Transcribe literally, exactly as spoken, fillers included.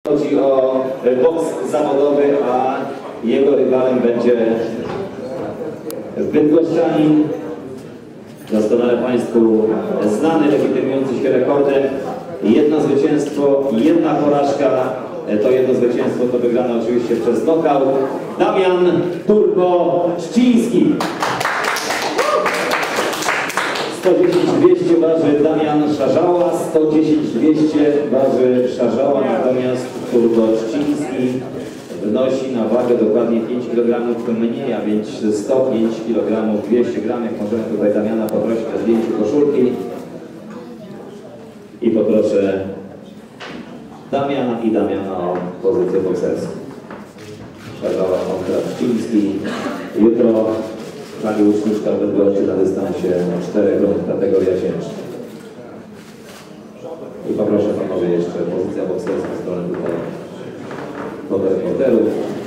Chodzi o boks zawodowy, a jego rywalem będzie bydgoszczanin, doskonale Państwu znany, legitymujący się rekordem. Jedno zwycięstwo, jedna porażka. To jedno zwycięstwo to wygrane oczywiście przez nokaut. Damian Turbo Ściński. sto dziesięć dwieście waży Damian Szarzała, sto dziesięć dwieście waży Szarzała, natomiast Turbo Ściński wnosi na wagę dokładnie pięć kilogramów mniej, a więc sto pięć kilogramów dwieście gramów. Jak możemy tutaj Damiana poprosić o zdjęcie koszulki. I poproszę Damiana i Damiana o pozycję bokserską. Szarzała kontra Ściński. Jutro Kaliusz Sztuczka w Bydgoszczy na dystansie czterech rund, kategoria ciężka. I poproszę panowie jeszcze pozycja bokserska w stronę tutaj do reporterów.